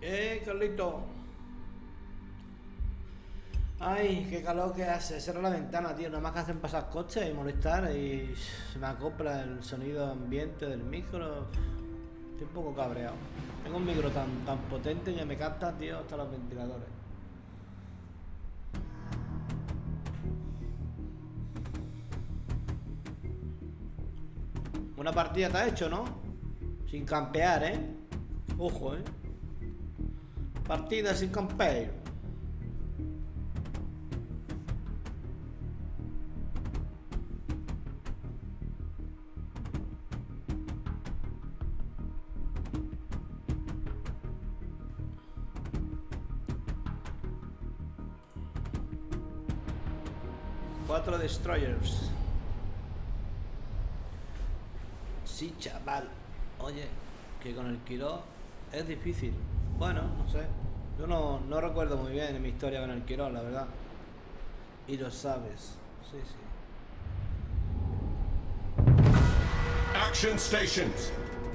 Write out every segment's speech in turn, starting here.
Carlito. Ay, qué calor que hace. Cierra la ventana, tío. Nada más que hacen pasar coches y molestar y se me acopla el sonido ambiente del micro. Estoy un poco cabreado. Tengo un micro tan potente que me capta, tío, hasta los ventiladores. Una partida te ha hecho, ¿no? Sin campear, ¿eh? Ojo, ¿eh? Partida sin campear. Cuatro destroyers. Sí, chaval. Oye, que con el Quirós es difícil. Bueno, no sé. Yo no recuerdo muy bien mi historia con el Quirós, la verdad. Y lo sabes. Sí, sí. Action stations.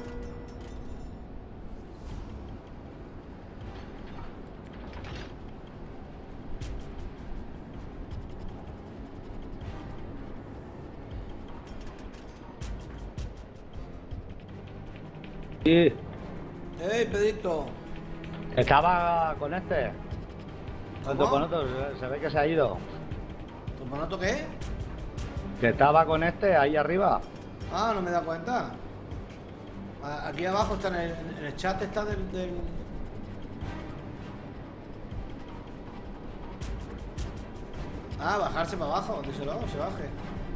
Sí, ¡Ey, Pedrito! estaba con este. Con ¿Cómo? Toponoto, se ve que se ha ido. ¿Tu monoto qué? Que estaba con este ahí arriba. Ah, no me da cuenta. Aquí abajo está en el chat, está del... Ah, bajarse para abajo, díselo, se baje.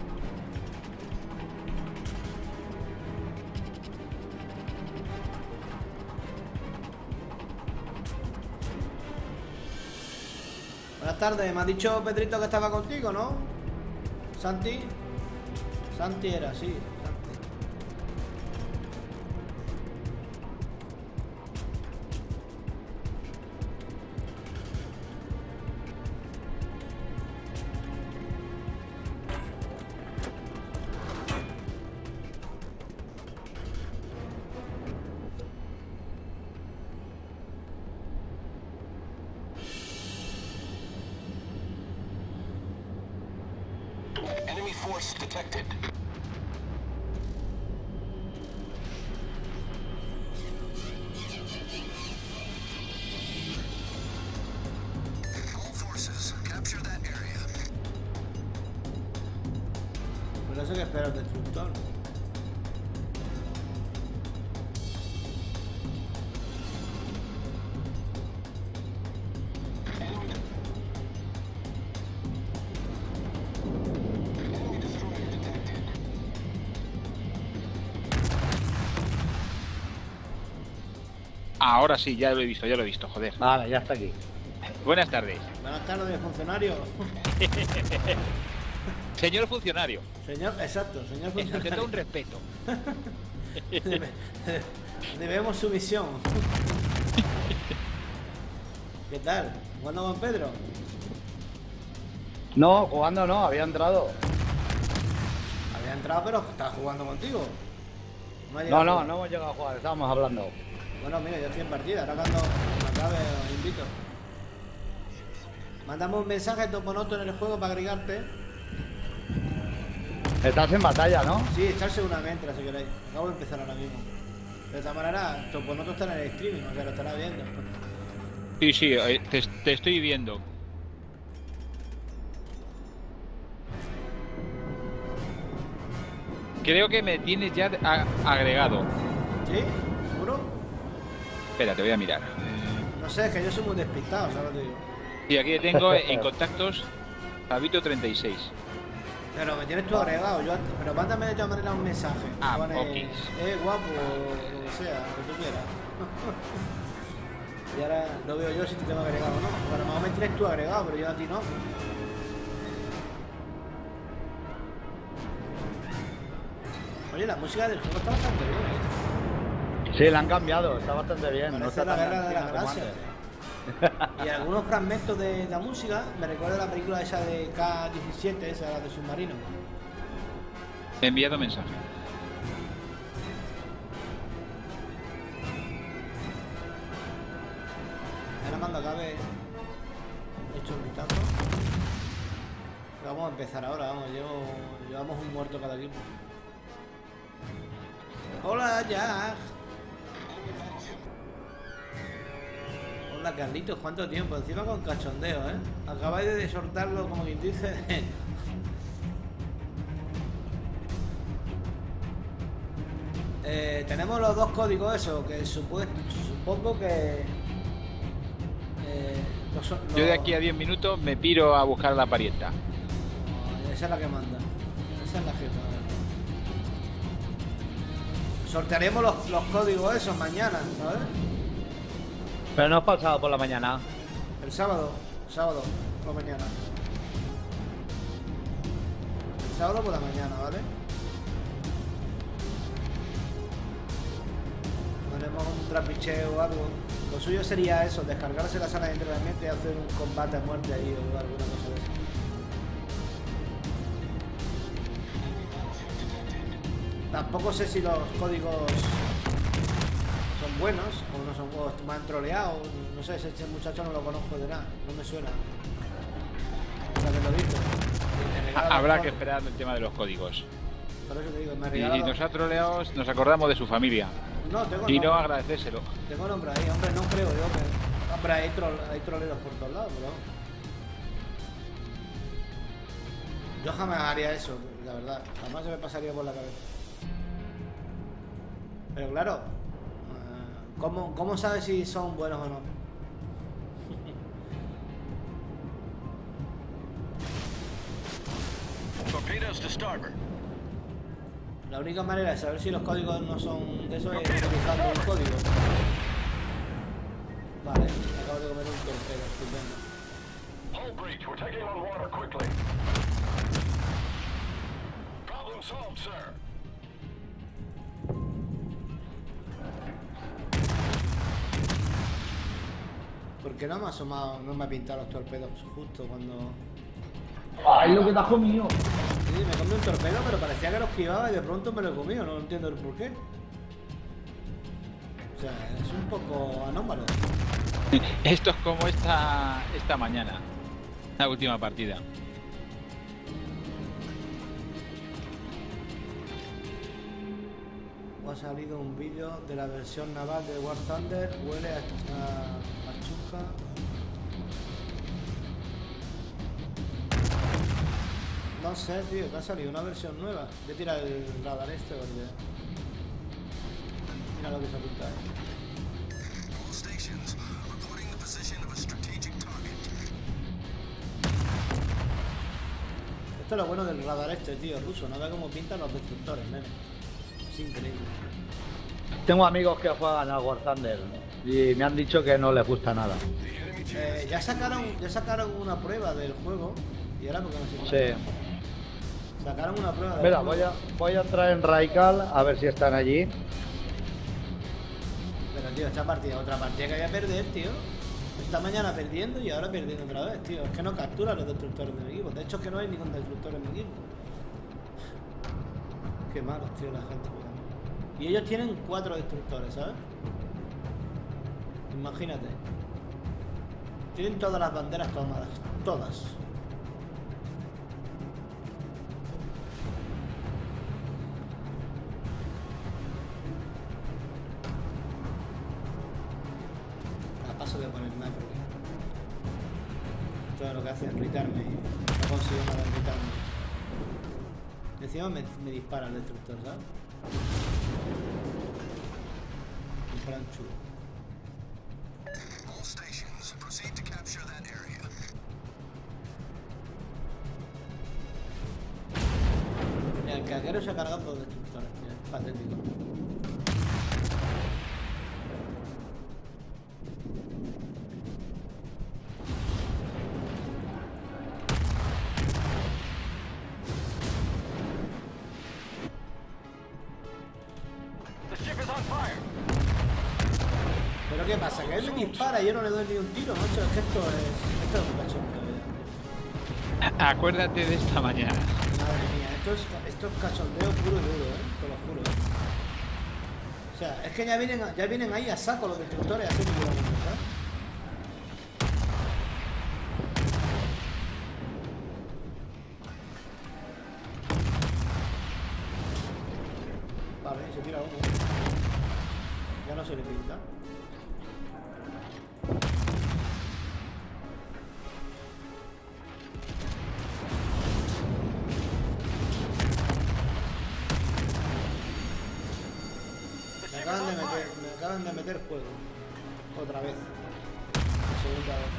Buenas tardes, me ha dicho Pedrito que estaba contigo, ¿no? ¿Santi? Santi era, sí, Santi. Enemy force detected. All forces, capture that area. Por eso que espera el destructor. Enemy destroyer detected. Ahora sí, ya lo he visto, joder. Vale, ya está aquí. Buenas tardes. Buenas tardes, funcionario. Señor funcionario, Señor, exacto, señor ante todo funcionario. un respeto. Debemos su misión. ¿Qué tal? ¿Jugando con Pedro? No, jugando no, había entrado. Había entrado, pero estaba jugando contigo. Ha No, llegado a no, jugar. no hemos llegado a jugar, estábamos hablando. Bueno, mira, yo estoy en partida. Ahora cuando me acabe os invito. Mándame un mensaje a Toponoto en el juego para agregarte. Estás en batalla, ¿no? Sí, echar seguramente, si queréis. Acabo de empezar ahora mismo. De esta manera, Toponoto está en el streaming, o sea, lo estará viendo. Sí, sí, te estoy viendo. Creo que me tienes ya agregado. ¿Sí? ¿Seguro? Espera, te voy a mirar. No sé, es que yo soy muy despistado, ¿sabes lo que te digo? Y aquí tengo en contactos Fabito36. Pero me tienes tú agregado, yo antes, pero mándame de todas maneras un mensaje. Ah, Pone, ok. guapo, o lo que sea, lo que tú quieras. Y ahora lo veo yo si te tengo agregado o no. Pero a lo mejor me tienes tú agregado, pero yo a ti no. Oye, la música del juego está bastante bien, ¿eh? Sí, la han cambiado, está bastante bien. Parece No está la tan guerra de las latina como galaxias. antes. Y algunos fragmentos de la música me recuerda a la película esa de K-17, esa de submarino. He enviado mensaje. cuando acabe he hecho un vistazo. Vamos a empezar ahora, vamos, llevamos un muerto cada equipo. Hola, Jack. Hola, Carlitos, ¿cuánto tiempo? Encima con cachondeo, ¿eh? Acabáis de soltarlo, como quien dice. Tenemos los dos códigos esos, que supongo que... Yo de aquí a 10 minutos me piro a buscar la parienta. Esa es la que manda. Esa es la jefa. Sortearemos los códigos esos mañana, ¿sabes? Pero no has pasado por la mañana. El sábado por la mañana. El sábado por la mañana, ¿vale? Haremos un trapicheo o algo. Lo suyo sería eso, descargarse la sala de entrenamiento y hacer un combate a muerte ahí o alguna cosa de eso. Tampoco sé si los códigos son buenos o no son buenos, me han troleado, no sé, ese muchacho no lo conozco de nada, no me suena. Ahora que lo digo. Habrá que esperar el tema de los códigos. Por eso te digo, me ha Y regalado... nos ha troleado, nos acordamos de su familia. No, tengo Y no nombre. agradecérselo. Tengo nombre ahí, hombre, no creo yo que... Hombre, hay troleros por todos lados, pero... Yo jamás haría eso, la verdad. Jamás se me pasaría por la cabeza. Pero claro, ¿cómo sabes si son buenos o no? Torpedoes to starboard. La única manera de saber si los códigos no son de eso es utilizando un código. Vale, acabo de comer un torpedo, estupendo. Hull breach. We're taking on water quickly. Problem solved, sir. ¿Por qué no me ha asomado, no me ha pintado los torpedos justo cuando... ¡Ay, lo que te has comido! Sí, me comí un torpedo, pero parecía que lo esquivaba y de pronto me lo he comido, no entiendo el por qué. O sea, es un poco anómalo. Esto es como esta mañana, la última partida. Ha salido un vídeo de la versión naval de War Thunder, huele a chusca. No sé, tío, que ha salido una versión nueva. Voy a tirar el radar este porque... Mira lo que se apunta ahí. All stations reporting the position of a strategic target. Esto es lo bueno del radar este, tío, ruso. No ve cómo pintan los destructores, nene. Es increíble. Tengo amigos que juegan al War Thunder y me han dicho que no les gusta nada. Ya sacaron una prueba del juego. Y ahora porque no sé. Sí. Sacaron una prueba del Mira, juego. voy a entrar en Raikal a ver si están allí. Pero tío, esta partida, otra partida que voy a perder, tío. Esta mañana perdiendo y ahora perdiendo otra vez, tío. Es que no captura los destructores de mi equipo. De hecho es que no hay ningún destructor en mi equipo. Qué malos, tío, la gente. Y ellos tienen 4 destructores, ¿sabes? Imagínate. Tienen todas las banderas tomadas. Todas. A paso de poner nada porque todo lo que hace es irritarme y no consigo nada irritarme. Encima me dispara el destructor, ¿sabes? Un plan chulo. All stations proceed to capture that area. Mira, el carguero se ha cargado dos destructores, mira, es patético. The ship is on fire. Pero ¿qué pasa? Que él me dispara y yo no le doy ni un tiro, macho. Es que esto es un cachondeo. Acuérdate de esta mañana. Madre mía, esto es cachondeo puro y duro, te lo juro. O sea, es que ya vienen ahí a saco los destructores a hacer ninguna cosa, ¿sabes? no se le pinta. Me acaban de meter fuego. Otra vez. La segunda vez.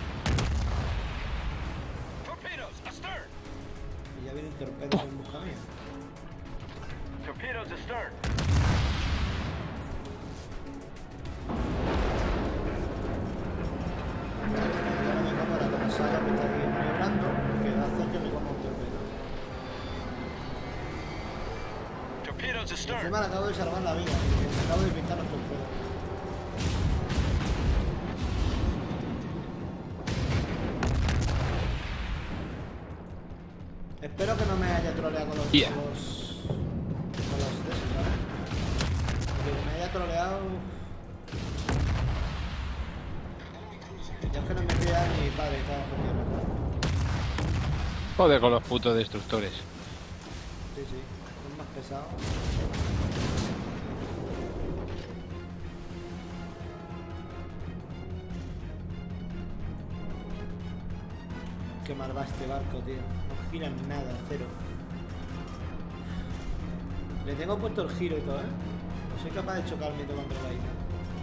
Y ya vienen torpedos en busca mía. Torpedoes astern. Ahora me como la comensal que está aquí maniobrando, que va a hacer que me coma un torpedo. Torpedoes astern. Encima le acabo de salvar la vida, porque me acabo de pintar los torpedos. Espero que no me haya troleado con los de esos, ¿sabes? Porque que me haya troleado. Ya es que no me fía ni mi padre, estaba jodido. Joder con los putos destructores. Sí, sí, es más pesado. Qué mal va este barco, tío. No gira en nada, cero. Le tengo puesto el giro y todo, ¿eh? No soy capaz de chocarme contra la isla.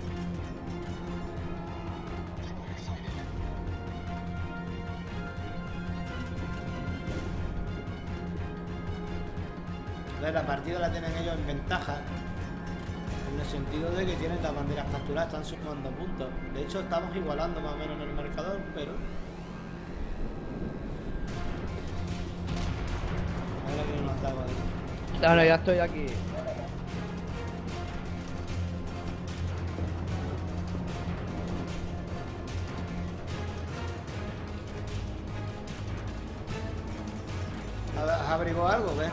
La partida la tienen ellos en ventaja, en el sentido de que tienen las banderas capturadas, están sumando puntos. De hecho, estamos igualando más o menos en el marcador, pero... Ahora que no nos daba ahí. Bueno, ya estoy aquí. ¿Has averiguado algo, qué?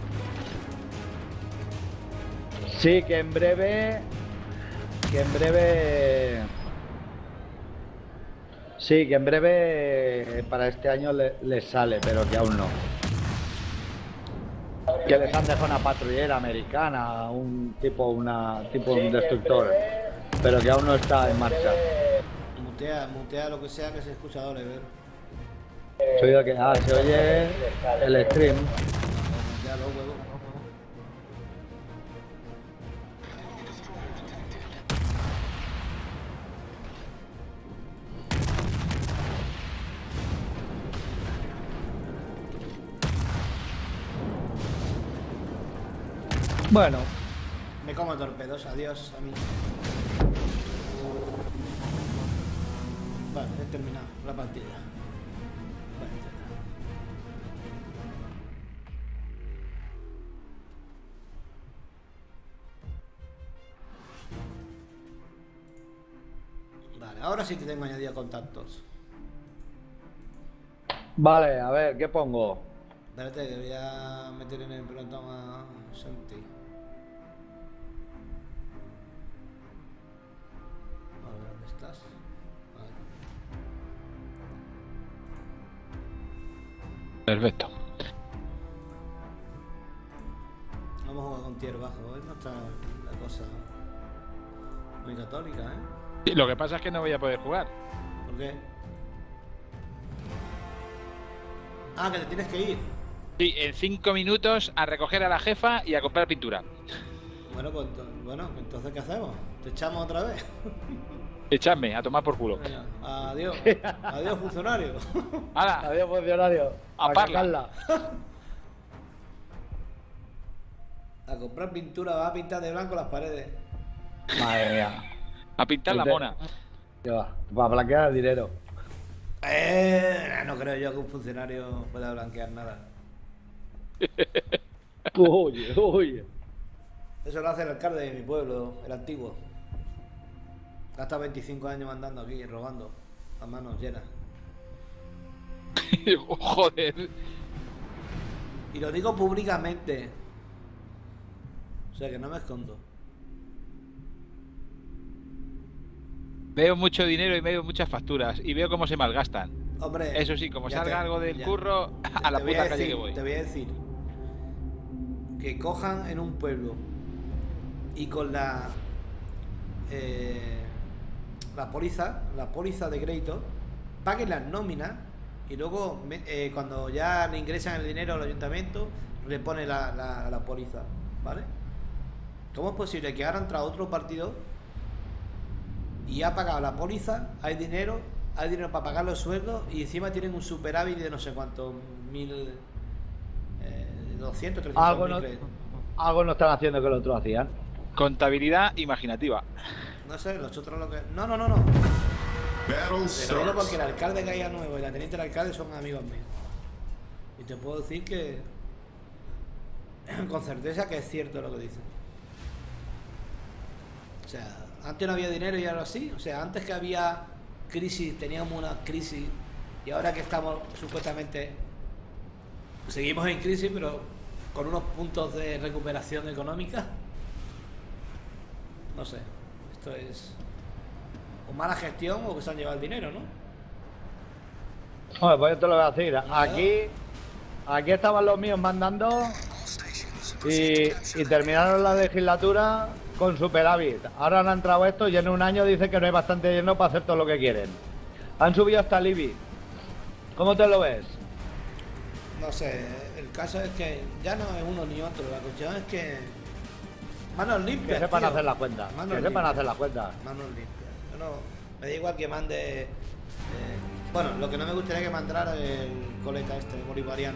Sí, que en breve... Sí, que en breve para este año les sale, pero que aún no. Que les han dejado una patrullera americana, un destructor, pero que aún no está en marcha. Mutea lo que sea que se escucha a Oliver. Se oye se oye el stream. Mutealo, huevo. Bueno, Me como torpedos, adiós a mí. Vale, he terminado la partida. Vale, ahora sí que tengo añadido contactos. vale, a ver, ¿qué pongo? Espérate que voy a meter en el pelotón a Santi. A ver, ¿dónde estás? Vale. Perfecto. Vamos a jugar con tier bajo. Hoy no está la cosa muy católica, ¿eh? Sí, lo que pasa es que no voy a poder jugar. ¿Por qué? Ah, que te tienes que ir. Sí, en 5 minutos a recoger a la jefa y a comprar pintura. Bueno, pues entonces ¿qué hacemos? ¿Te echamos otra vez? Echadme, a tomar por culo. Venga, adiós. Adiós, funcionario. ¡Hala! Adiós, funcionario. A parla. sacarla. A comprar pintura, va a pintar de blanco las paredes. Madre mía. A pintar la mona. ¿Qué va? Para blanquear el dinero. No creo yo que un funcionario pueda blanquear nada. Oye. Eso lo hace el alcalde de mi pueblo, el antiguo. Gasta 25 años andando aquí, robando, a manos llenas. Joder. Y lo digo públicamente. O sea que no me escondo. Veo mucho dinero y veo muchas facturas y veo cómo se malgastan. Hombre, Eso sí, como ya salga algo del ya- curro, a la te voy puta calle decir, que voy. Te voy a decir que cojan en un pueblo y con la póliza de crédito, paguen las nóminas y luego cuando ya le ingresan el dinero al ayuntamiento, le pone la póliza, ¿vale? ¿Cómo es posible que ahora entra otro partido y ha pagado la póliza, hay dinero para pagar los sueldos y encima tienen un superávit de no sé cuántos 200, 300 Algo mil no, créditos? algo no están haciendo que los otros hacían. Contabilidad imaginativa. No sé, los otros lo que... No. Battle Te lo digo starts. porque el alcalde que haya nuevo y la teniente del alcalde son amigos míos. Y te puedo decir que con certeza que es cierto lo que dicen. O sea, antes no había dinero y ahora sí. O sea, antes que había crisis, teníamos una crisis y ahora que estamos supuestamente seguimos en crisis, pero con unos puntos de recuperación económica. No sé, esto es o mala gestión o que se han llevado el dinero, ¿no? Bueno, pues yo te lo voy a decir. Aquí estaban los míos mandando All stations. y terminaron la legislatura con superávit. Ahora han entrado estos y en un año dicen que no hay bastante dinero para hacer todo lo que quieren. Han subido hasta el IBI. ¿Cómo te lo ves? No sé, el caso es que ya no es uno ni otro, la cuestión es que manos limpias. Que sepan tío. hacer las cuentas. Manos Que sepan limpias. hacer las cuentas. Manos limpias. Yo no, me da igual que mande. Bueno, lo que no me gustaría que mandara el coleta este, bolivariano.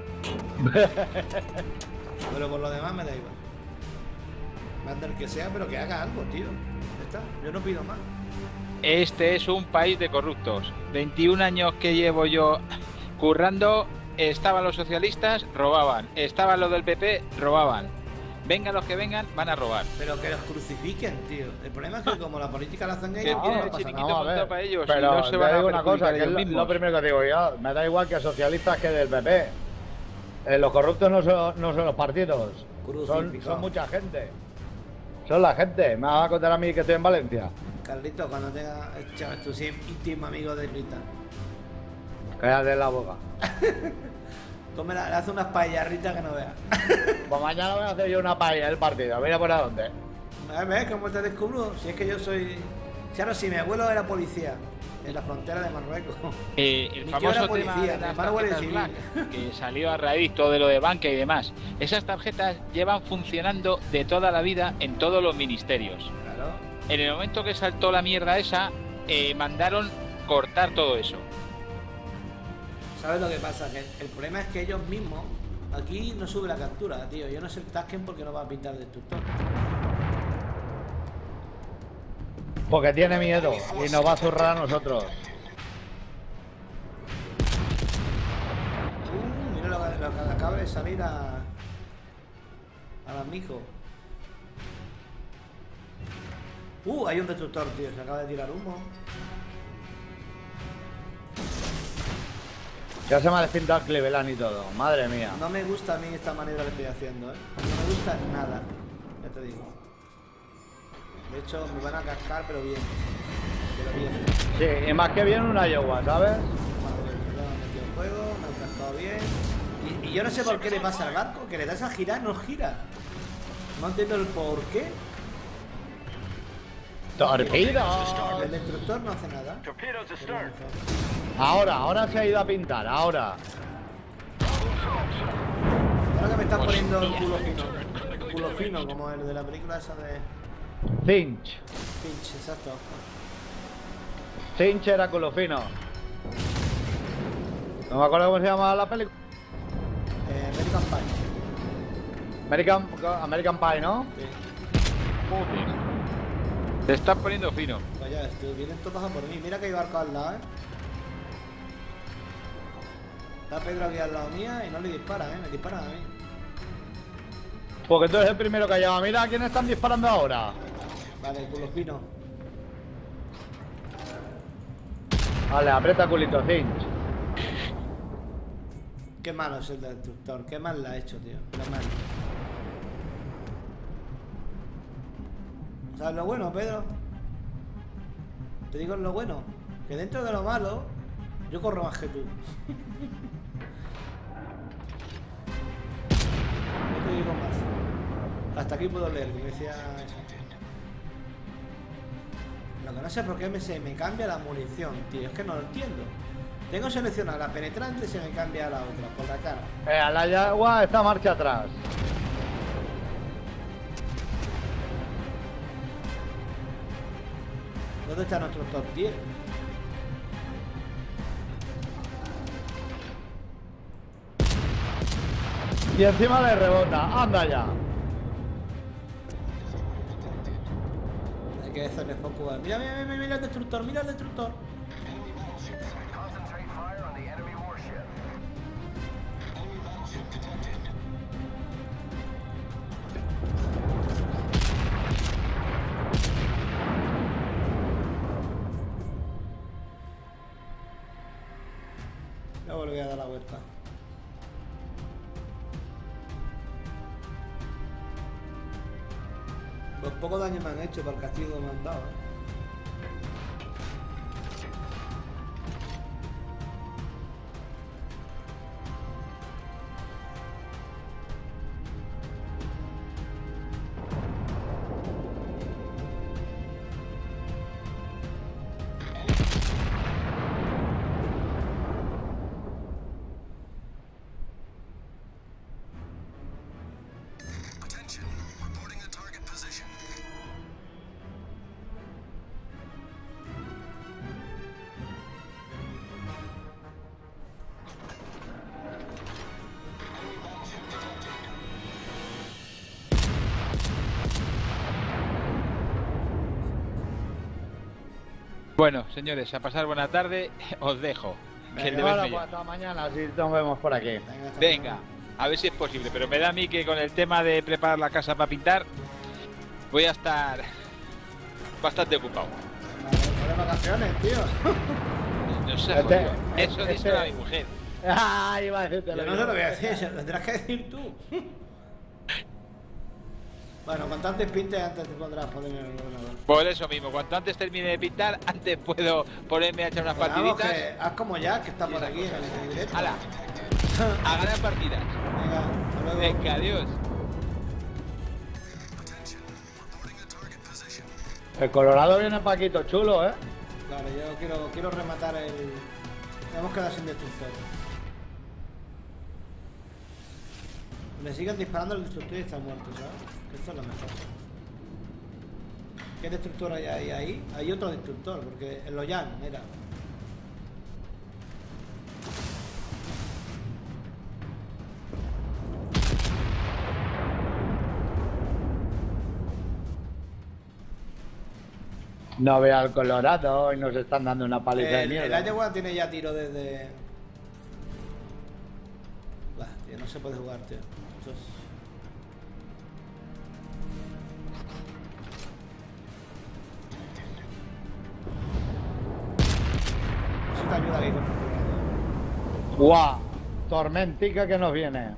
Pero por lo demás me da igual. Manda el que sea, pero que haga algo, tío. Ya está, yo no pido más. Este es un país de corruptos. 21 años que llevo yo currando, estaban los socialistas, robaban. Estaban los del PP, robaban. Vengan los que vengan, van a robar. Pero que los crucifiquen, tío. El problema es que como la política la hacen Que ellos, tienen no el pasa chiringuito nada. Vamos a ver, montado para ellos y pero no se te van a digo una cosa, perjudicar que es ellos lo mismos. primero que digo yo. Me da igual que socialistas que del PP. Los corruptos no son los partidos. Crucificado. Son mucha gente. Son la gente. Me vas a contar a mí que estoy en Valencia. Carlito, cuando tenga, chaval, tú sí íntimo amigo de Rita. Cállate la boca. Le hace unas paellarritas que no veas. Pues mañana voy a hacer yo una paella del partido. Mira por a dónde. ¿Ves cómo te descubro? Si es que yo soy... Claro, si mi abuelo era policía en la frontera de Marruecos. El Mi tío famoso era tema policía, de mi las hermano guardia tarjetas civil. Black, que salió a raíz todo de lo de banca y demás. Esas tarjetas llevan funcionando de toda la vida en todos los ministerios. Claro. En el momento que saltó la mierda esa, mandaron cortar todo eso. ¿Sabes lo que pasa? Que el problema es que ellos mismos... Aquí no sube la captura, tío. Yo no sé el Tasken porque no va a pintar destructor. Porque tiene miedo y nos va a zurrar a nosotros. Mira lo que acaba de salir a amigo. Hay un destructor, tío. Se acaba de tirar humo. Ya se me ha despintado el Cleveland y todo. Madre mía. No me gusta a mí esta manera que estoy haciendo, ¿eh? No me gusta nada. Ya te digo. De hecho, me van a cascar, pero bien. Pero bien. Sí, y más que bien una Iowa, ¿sabes? Madre mía, me han metido en juego, me han cascado bien. Y yo no sé por qué le pasa al barco, que le das a girar, no gira. No entiendo el por qué. ¡Torpedo! El destructor no hace nada. Torpedoes astern. Ahora se ha ido a pintar, ahora. Ahora que me están poniendo el culo fino, como el de la película esa de Finch. Finch, exacto. Finch era culo fino. No me acuerdo cómo se llamaba la película. American Pie. American Pie, ¿no? Sí. Joder. Te estás poniendo fino. Vaya, vienen todos a por mí. Mira que hay barco al lado, ¿eh? Está Pedro aquí al lado mía y no le dispara, ¿eh? Me disparan a mí. Porque tú eres el primero que ha llamado. Mira a quién están disparando ahora. Vale, culo fino. Vale, aprieta culito, Finch. Qué malo es el destructor. Qué mal la ha hecho, tío. Qué mal. ¿Sabes lo bueno, Pedro? Te digo lo bueno. Que dentro de lo malo, yo corro más que tú. No te digo más. Hasta aquí puedo leer, que me decía eso. Lo que no sé por qué me cambia la munición, tío. Es que no lo entiendo. Tengo seleccionada la penetrante y se me cambia a la otra, por la cara. La Yagua está marcha atrás. ¿Dónde está nuestro top 10? Y encima le rebota. Anda ya. Hay que hacerle foco. Mira, mira, mira, mira el destructor, mira el destructor. Concentrate fire on the enemy warship. Enemy battleship detected. Ya volví a dar la vuelta. Pues poco daño me han hecho para el castigo que me han dado, Attention, reporting the target position. Bueno, señores, a pasar buena tarde, os dejo. Que el deber Bueno, me pues llama. hasta mañana, si nos vemos por aquí. hasta Venga, mañana. a ver si es posible, pero me da a mí que con el tema de preparar la casa para pintar voy a estar bastante ocupado. Vale, de vacaciones, tío. No sé, Este- jodido. Eso este- díselo a mi mujer. Ah, iba a decirte Yo no se lo voy a decir, se lo tendrás que decir tú. Bueno, cuanto antes pintes, antes te pondrás a poner en el ordenador. Por eso mismo, cuanto antes termine de pintar, antes puedo ponerme a echar unas Pero vamos, partiditas. que haz como ya, que está por aquí en el directo. ¡Hala! A ganar partidas. Venga, hasta luego. Venga, adiós. Attention, reporting the target position. El Colorado viene Paquito chulo, ¿eh? Claro, yo quiero rematar el... Hemos quedado sin destructor. Me siguen disparando el destructor y está muerto, ¿sabes? Que esto es lo mejor. ¿Qué destructor hay ahí? Hay otro destructor, porque en Loyan era. No veo al Colorado y nos están dando una paliza de El mierda. Iowa tiene ya tiro desde... Bah, tío, no se puede jugar, tío. Esto es... Necesito ayuda aquí con el Colorado. ¡Guau! Tormentica que nos viene.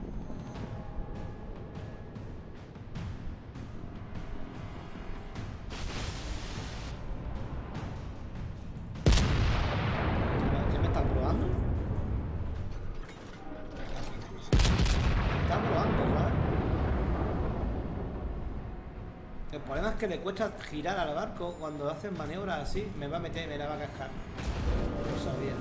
¿Qué me están probando? Me están probando, ¿sabes? El problema es que le cuesta girar al barco cuando hacen maniobras así. Me va a meter y me la va a cascar. No sabía.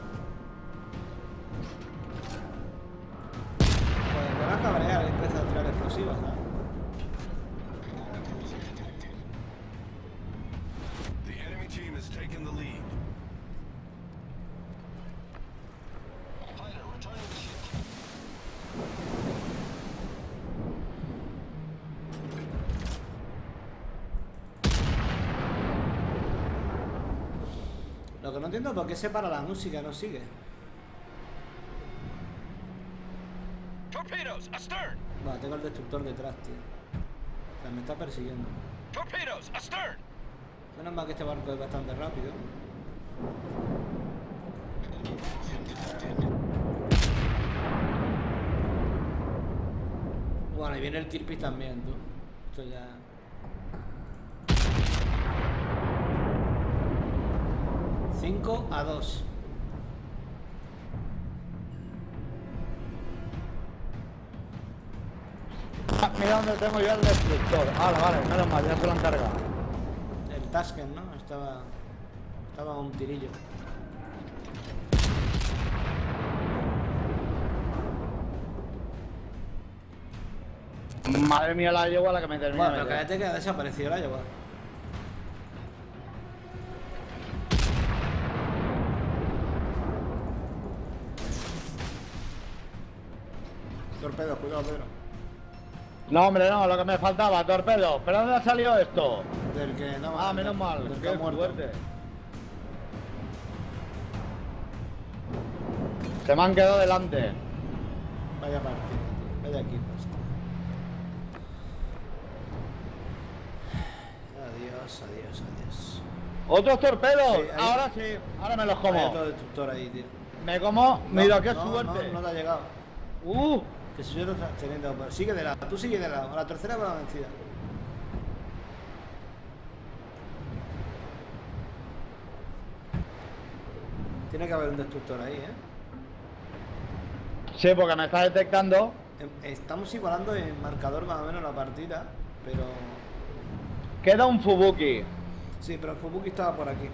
Pues me va a cabrear y empieza a tirar explosivas, ¿sabes? The enemy team has taken the lead. Pilot, returning to ship. Lo que no entiendo es por qué se para la música, no sigue. Torpedoes astern! Vale, tengo el destructor detrás, tío. O sea, me está persiguiendo. Torpedoes astern! Menos mal que este barco es bastante rápido. Bueno, y viene el Kirby también, tú. Esto ya... ...5-2. Ah, mira dónde tengo yo el destructor. Vale, vale, menos mal, ya se lo han cargado. El Tasken, ¿no? Estaba a un tirillo. Madre mía, la yegua la que me termina. Bueno, pero cállate que ha desaparecido la yegua. Torpedo, cuidado, Pedro. No, hombre, no, lo que me faltaba, torpedo. ¿Pero dónde ha salido esto? Del que no Ah, menos mal, del que qué ha muerto. fuerte. Se me han quedado delante. Vaya partida, tío. Vaya equipos, tío. Adiós, adiós, adiós. ¡Otros torpedos! Sí, ahí- Ahora sí, ahora me los Hay como. otro destructor ahí, tío. Me como, mira qué no, suerte. No te ha llegado. Que si yo no estás teniendo. Pero sigue de lado, tú sigue de lado. A la tercera va la vencida. Tiene que haber un destructor ahí, ¿eh? Sí, porque me está detectando. Estamos igualando en marcador más o menos la partida, pero... Queda un Fubuki. Sí, pero el Fubuki estaba por aquí.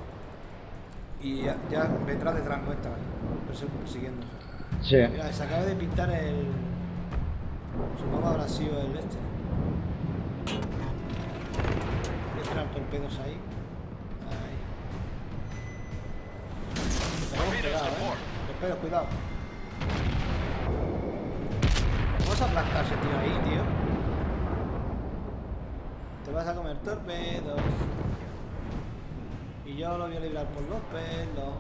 Y ya vendrá detrás nuestra, persiguiendo. Sí. Mira, se acaba de pintar el... Supongo habrá sido el este. Voy a tirar torpedos ahí. Ahí. Tenemos pegado, Torpedos, cuidado. Vamos a aplastar ese tío ahí, tío. Te vas a comer torpedos. Y yo lo voy a librar por los pelos.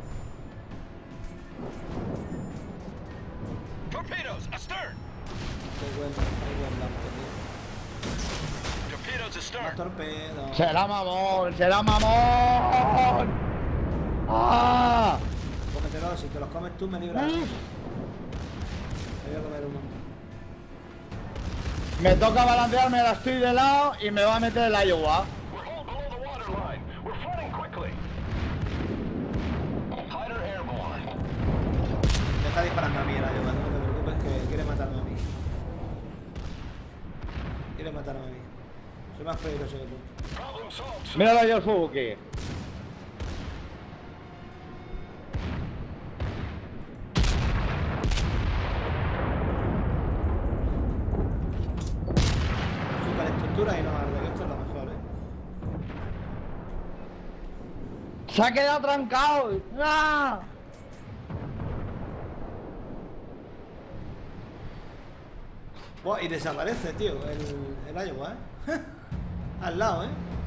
Torpedoes astern. Qué buen blanco, tío. Torpedoes Más astern. torpedos. ¡Será mamón! ¡Será mamón! ¡Ah! Cómetelos, si te los comes tú me libras. Me voy a comer uno. Me toca balancearme, la estoy de lado y me va a meter el Iowa. We're all below the waterline. We're flooding quickly. Hider airborne. Me está disparando a mí el ayuda, no te preocupes que quiere matarme a mí. Quiere matarme a mí. Soy más peligroso que tú. Problem solved. Míralo ahí el Fubuki. Superestructura y no arde, que esto es lo mejor, ¡Se ha quedado trancado! ¡Ah! Buah, y desaparece, tío, el Iowa, Al lado,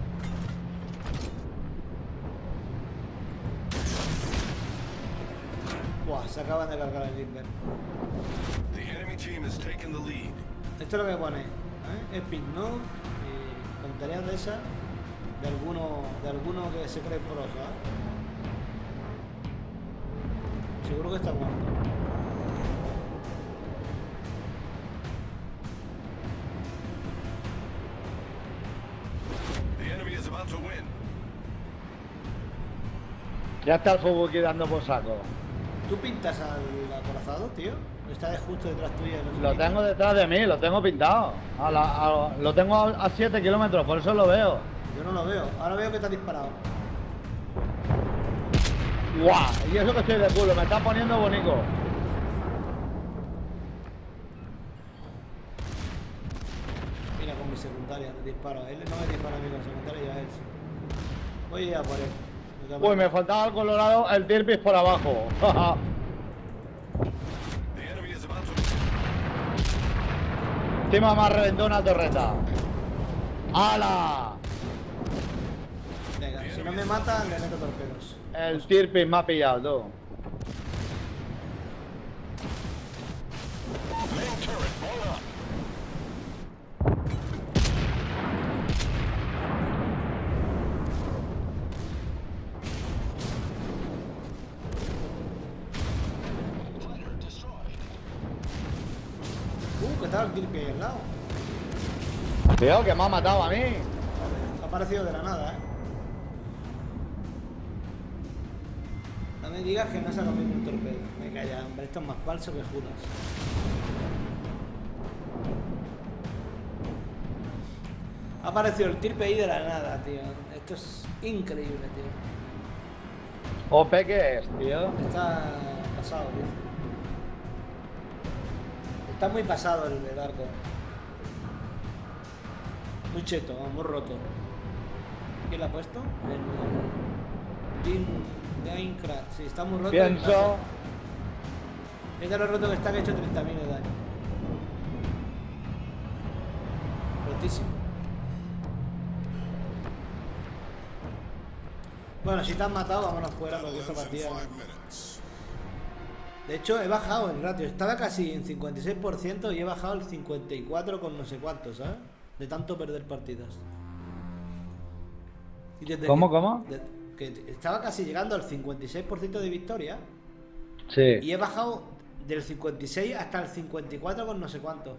Buah, se acaban de cargar el Limber. The enemy team has taken the lead. Esto es lo que pone, Epic Noob y tonterías de esas de alguno que se cree pro, ¿sabes? Seguro que está muerto. The enemy is about to win. Ya está el Fubuki dando por saco. ¿Tú pintas al acorazado, tío? Está justo detrás tuya. No sé Lo qué. tengo detrás de mí, lo tengo pintado. Lo tengo a 7 kilómetros, por eso lo veo. Yo no lo veo. Ahora veo que te ha disparado. ¡Guau! Y eso que estoy de culo, me está poniendo bonito. Mira con mi secundaria, le disparo. Él no me dispara a mí con secundaria y a él sí. Voy a ir a por él. Uy, me faltaba el colorado, el Tirpis por abajo. The enemy is about to Encima me ha reventado una torreta. ¡Hala! Venga, si no me mata, le meto torpedos. El Tirpis me ha pillado, tú. Main turret blown up. Hider destroyed. ¿Qué tal el Kirby ahí al lado? Tío, que me ha matado a mí. Ha aparecido de la nada, No me digas que no se ha comido un torpedo. Me calla, hombre, esto es más falso que Judas. Ha aparecido el tirpe ahí de la nada, tío. Esto es increíble, tío. OP que es, tío. Está pasado, tío. Está muy pasado el arco. Muy cheto, muy roto. ¿Quién lo ha puesto? El Minecraft. Sí, está muy roto. Pienso. Mira lo roto que está, que ha hecho 30.000 de daño. Rotísimo. Bueno, si te han matado, vámonos fuera porque esta partida. De hecho, he bajado el ratio. Estaba casi en 56% y he bajado el 54 con no sé cuánto, ¿sabes? De tanto perder partidas. Y desde ¿Cómo? que estaba casi llegando al 56% de victoria. Sí. Y he bajado del 56 hasta el 54 con no sé cuánto.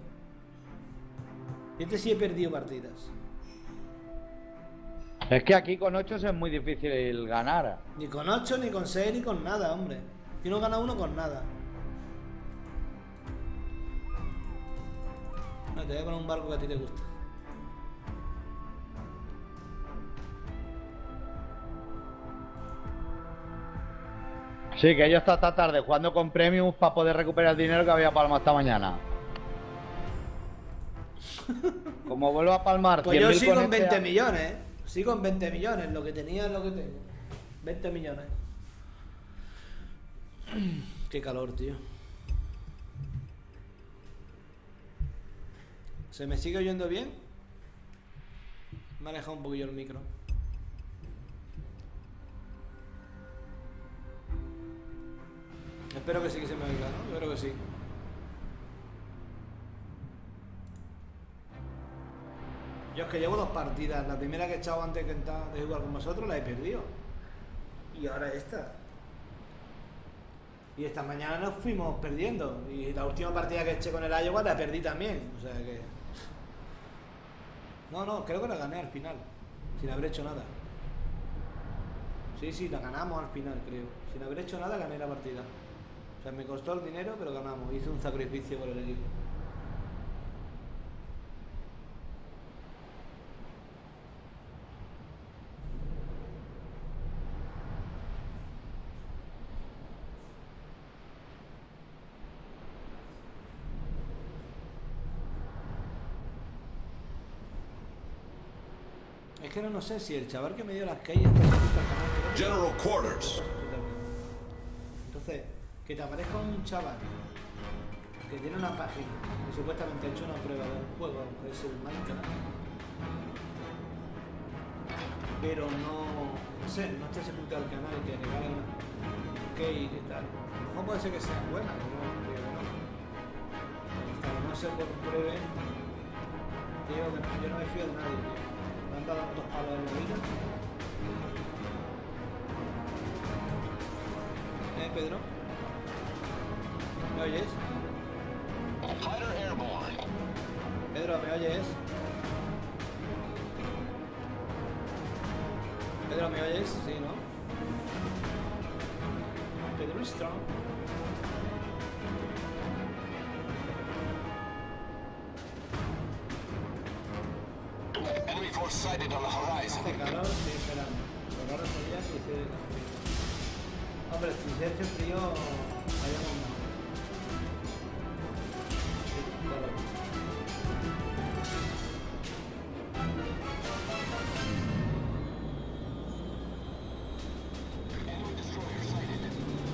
Y este sí he perdido partidas. Es que aquí con 8 es muy difícil ganar. Ni con 8, ni con 6, ni con nada, hombre. Yo no gana uno con nada. No, te voy a poner un barco que a ti te gusta. Sí, que yo está esta tarde jugando con premiums para poder recuperar el dinero que había palmado esta mañana. Como vuelvo a palmar Pues yo 100.000 sí con 20 este- millones, ¿eh? Sí con 20 millones, lo que tenía es lo que tengo. 20 millones. Qué calor, tío. ¿Se me sigue oyendo bien? Me ha alejado un poquillo el micro. Espero que sí que se me oiga, ¿no? Yo creo que sí. Yo es que llevo 2 partidas. La primera que he echado antes de jugar con vosotros la he perdido. Y ahora esta. Y esta mañana nos fuimos perdiendo. Y la última partida que eché con el Iowa la perdí también. O sea que... No, creo que la gané al final. Sin haber hecho nada. Sí, la ganamos al final, creo. Sin haber hecho nada gané la partida. O sea, me costó el dinero, pero ganamos. Hice un sacrificio por el equipo. Es que no sé si el chaval que me dio las calles está suscrito al canal. Creo que General no. quarters. Entonces, que te aparezca un chaval que tiene una página que supuestamente ha hecho una prueba de un juego que es el Minecraft, pero no sé, no está suscrito al canal y te regala una key y tal. A lo mejor puede ser que sea buena, pero no creo que no. Hasta que no se compruebe, digo que no, yo no me fío de nadie, tío. Me han dado tantos palos en la vida. Pedro? ¿Me oyes? Fighter airborne. Pedro, ¿me oyes? Pedro, ¿me oyes? Sí, ¿no? Pedro Strong. Enemy force sighted on the horizon. Hace calor, estoy esperando. Lo raro sería que hiciera calor. Hombre, si se hace frío, vayamos más. Sí, calor. Enemy destroyer sighted.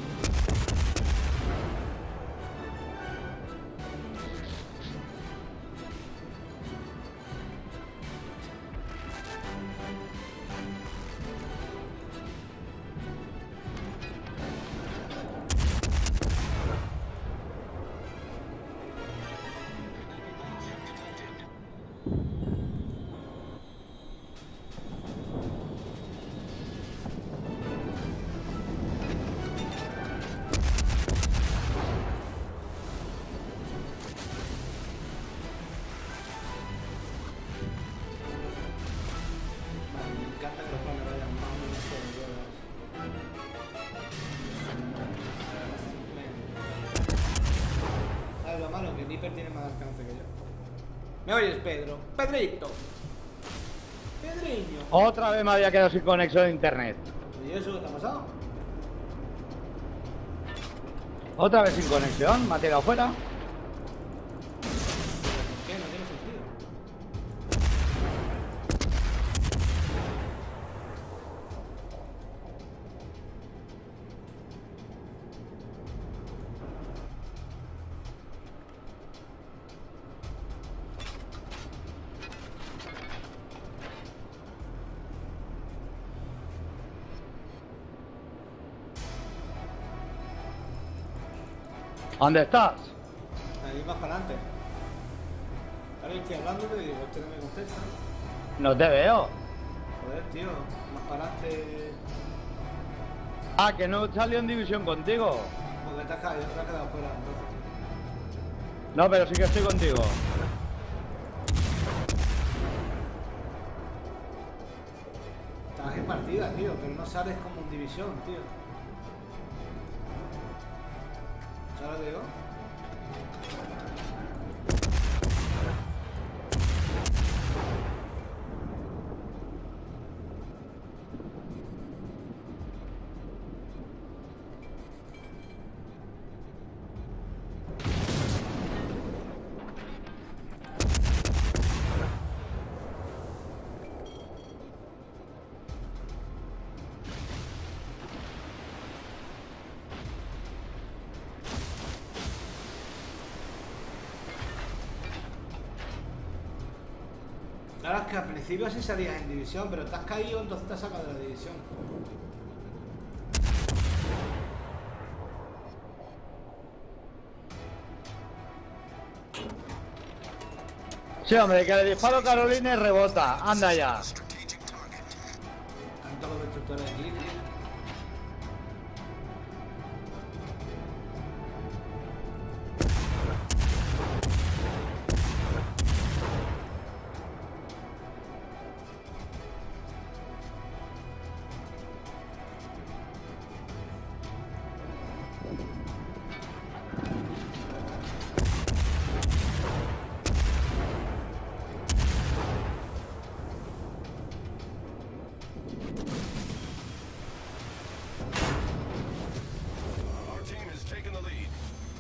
Vale, me encanta que los planes vayan más o menos por ruedas. ¿Sabes lo malo? Que Dipper tiene más alcance que yo. ¿Me oyes, Pedro? ¡Pedrito! Pedriño. Otra vez me había quedado sin conexión de internet. ¿Y eso qué te ha pasado? Otra vez sin conexión, me ha tirado fuera. ¿Por qué? No tiene sentido. ¿Dónde estás? Ahí más para adelante. Ahora estoy hablando y digo, este no me contesta. No te veo. Joder, tío, más para adelante. Ah, que no salió en división contigo. Porque te has quedado fuera entonces. No, pero sí que estoy contigo. Estás en partida, tío, pero no sales como en división, tío. ¿Sabes lo que digo? Claro, es que al principio sí salías en división, pero te has caído, entonces te has sacado de la división. Sí, hombre, que le disparo a Carolina y rebota. Anda ya. Strategic target. Tanto los destructores aquí, tío. Our team has taken the lead.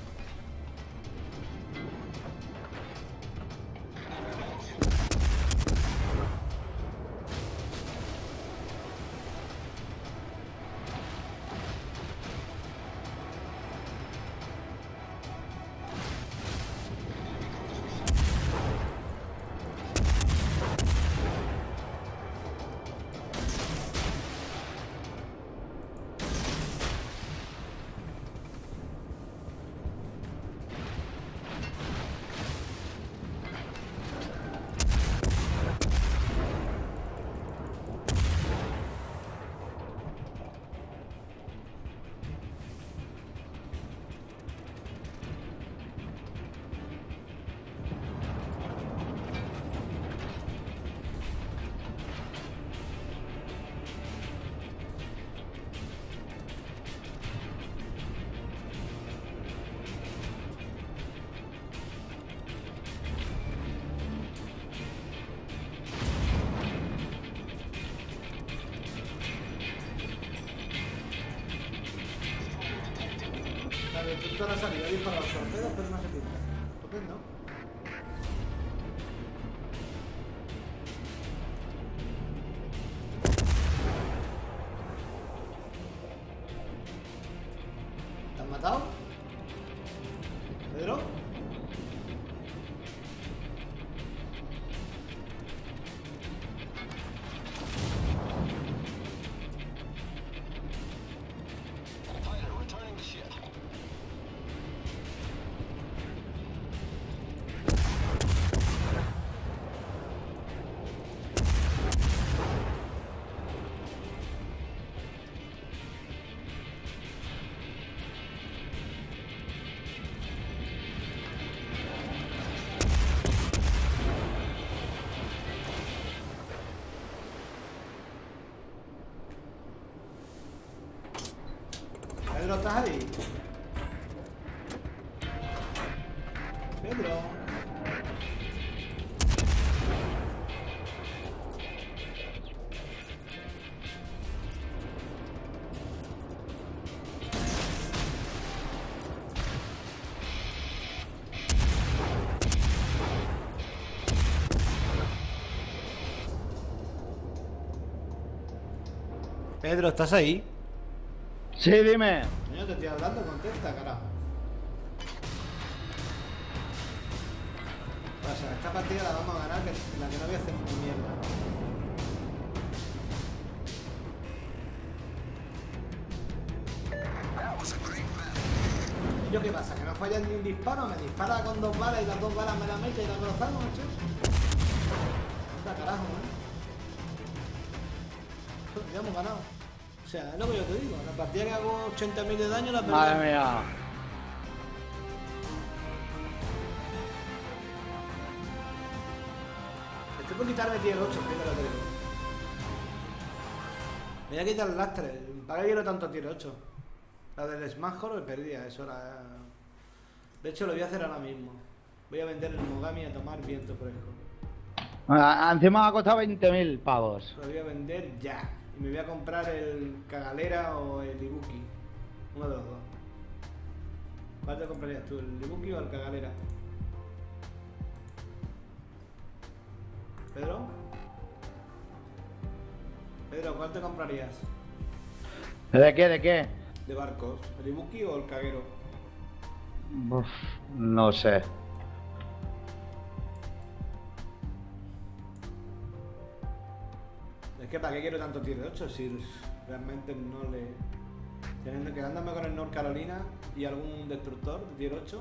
La destructora salió a disparar los torpedos, pero no se pinta. Estupendo. ¿Te han matado? ¿Pedro? Fighter returning to ship. Pedro, ¿estás ahí? Pedro. Pedro, ¿estás ahí? Sí, dime. Coño, te estoy hablando, contesta, carajo. O sea, esta partida la vamos a ganar, que en la que no voy a hacer ni mierda. That was a great battle. ¿Y yo qué pasa? ¿Que no fallas ni un disparo? ¿Me dispara con 2 balas y las 2 balas me la mete y la cruzamos, macho? Anda, carajo, ya hemos ganado. O sea, es lo que yo te digo. La partida que hago 80.000 de daño la perdemos. Madre mía. Estoy por quitarme tier 8, primero te digo. Me voy a quitar el lastre. ¿Para qué quiero tanto tier 8? La del Smash Horror perdía, eso era... De hecho lo voy a hacer ahora mismo. Voy a vender el Mogami a tomar viento fresco. Encima me ha costado 20.000 pavos. Lo voy a vender ya. Y me voy a comprar el Cagalera o el Ibuki. Uno de los dos. ¿Cuál te comprarías tú? ¿El Ibuki o el Cagalera? ¿Pedro? Pedro, ¿cuál te comprarías? ¿De qué? ¿De qué? De barcos. ¿El Ibuki o el Kagero? Uf, no sé. Es que ¿para qué quiero tanto tier 8 si realmente no le... Teniendo, quedándome con el North Carolina y algún destructor de tier 8.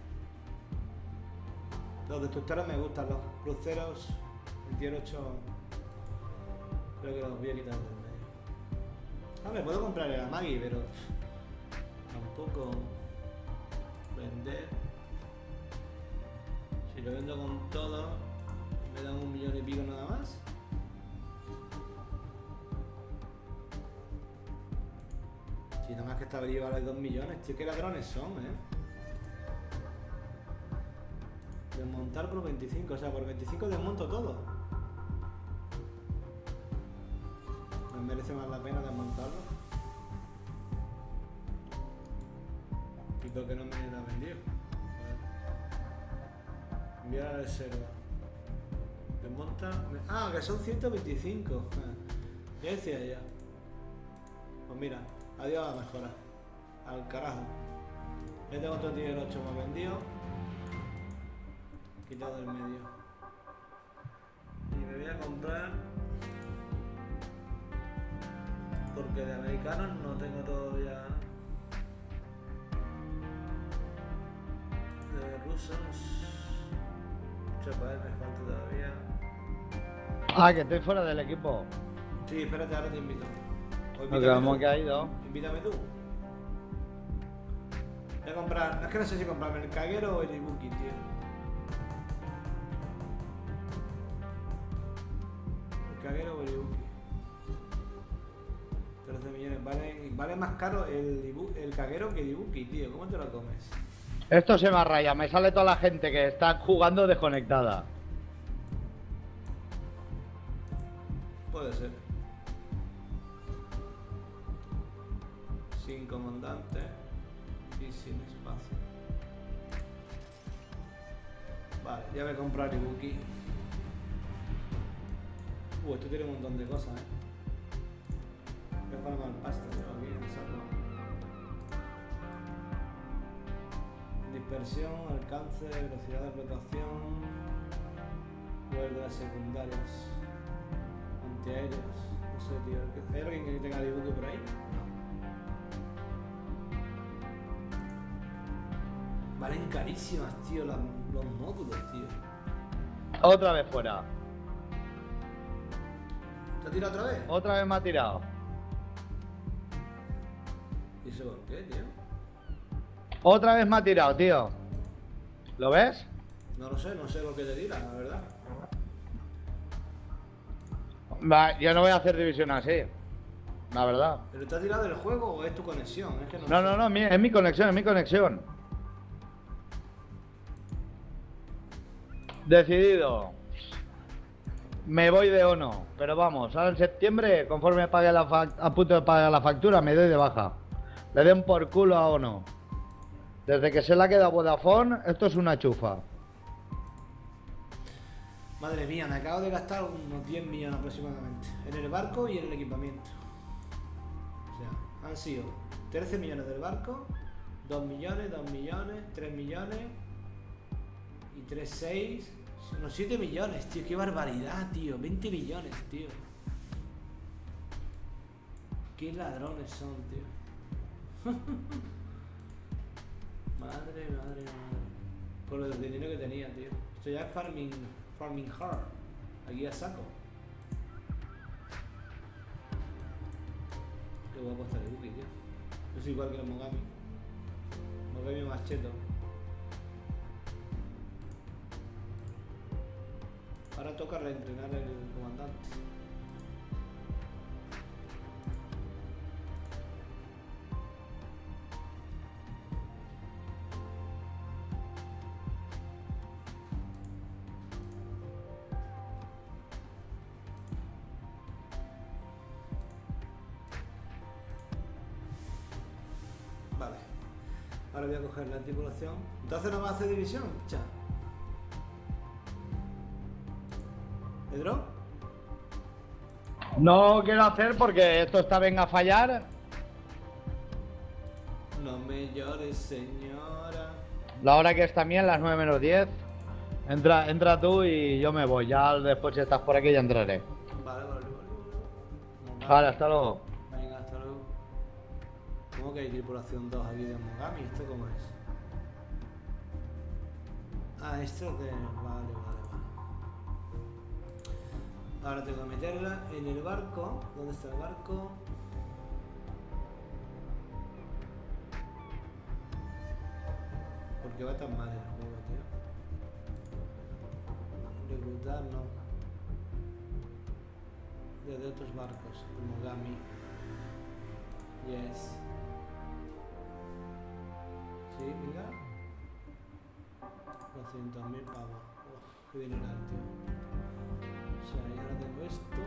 Los destructores me gustan, los cruceros en tier 8 creo que los voy a quitar del medio. Me puedo comprar el Amagi, pero tampoco vender. Si lo vendo con todo, me dan 1 millón y pico nada más. Si nada más que esta abril vale 2 millones, tío, qué ladrones son, Desmontar por 25, o sea, por 25 desmonto todo. Me merece más la pena desmontarlo. ¿Y por qué no me la vendió? Enviar a la reserva. Desmonta. Ah, que son 125. Ya decía ya. Pues mira, adiós a la mejora. Al carajo. Ya tengo otro tier 8 más vendido. Quitado del medio. Y me voy a comprar. Porque de americanos no tengo todavía. De rusos. Chaval, me falta todavía. Ah, que estoy fuera del equipo. Sí, espérate, ahora te invito. O Lo que hemos caído. Invítame tú. Voy a comprar. Es que no sé si comprarme el Kagero o el Ibuki, tío. El Kagero o el Ibuki. 13 millones. Vale más caro el Kagero que el Ibuki, tío. ¿Cómo te lo comes? Esto se me raya, me sale toda la gente que está jugando desconectada. Puede ser. Sin comandante y sin espacio. Vale, ya me he comprado el Ibuki. Esto tiene un montón de cosas, Voy a poner mal pasta, yo aquí en saco. Dispersión, alcance, velocidad de rotación, cuerdas secundarias, antiaéreas, no sé, tío. ¿Hay alguien que tenga el Ibuki por ahí? No. Valen carísimas, tío, los módulos, tío. Otra vez fuera. ¿Te ha tirado otra vez? Otra vez me ha tirado. ¿Y eso por qué, tío? Otra vez me ha tirado, tío. ¿Lo ves? No lo sé, no sé por qué te tira, la verdad. Va, yo no voy a hacer división así. La verdad. ¿Pero te ha tirado del juego o es tu conexión? Es que No, sé. no, no, es mi conexión, es mi conexión. Decidido. Me voy de ONO. Pero vamos, ahora en septiembre, conforme pague a punto de pagar la factura, me doy de baja. Le den por culo a ONO. Desde que se la queda Vodafone, esto es una chufa. Madre mía, me acabo de gastar unos 10 millones aproximadamente. En el barco y en el equipamiento. Han sido 13 millones del barco, 2 millones, 2 millones, 3 millones y 3, 6, unos 7 millones, tío, qué barbaridad, tío, 20 millones, tío. Qué ladrones son, tío. Madre. Por el dinero que tenía, tío. Esto ya es farming hard. Aquí a saco. Qué guapo está el Buki, tío. Es igual que el Mogami. Mogami más cheto. Ahora toca reentrenar el comandante. Vale. Ahora voy a coger la tripulación. Entonces no va a hacer división, cha. ¿Pedro? No quiero hacer porque esto está venga a fallar. No me llores, señora. La hora que es también, las 9 menos 10. Entra tú y yo me voy. Ya después si estás por aquí ya entraré. Vale. Vale, hasta luego. Venga, hasta luego. ¿Cómo que hay tripulación 2 aquí de Mogami? ¿Esto cómo es? Ah, esto es de... Vale. Ahora tengo que meterla en el barco. ¿Dónde está el barco? ¿Por qué va tan mal el juego, tío? Reclutar, no. De otros barcos, como Mogami. Yes. Sí, mira. 200.000 pavos. Uf, qué dineral, tío. O sea, ya ahora tengo esto.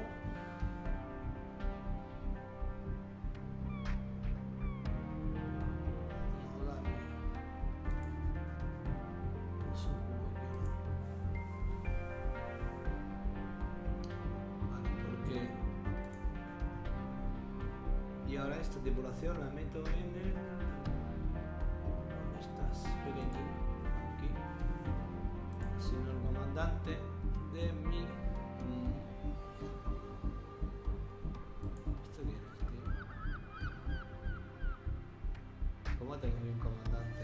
Mogami. Es un juego que... Vale, porque... Y ahora esta tripulación la meto en el... ¿Dónde estás? Pequeñín. Aquí. Sino el comandante de mi... ¿Esto quién es, tío? ¿Cómo tengo mi comandante?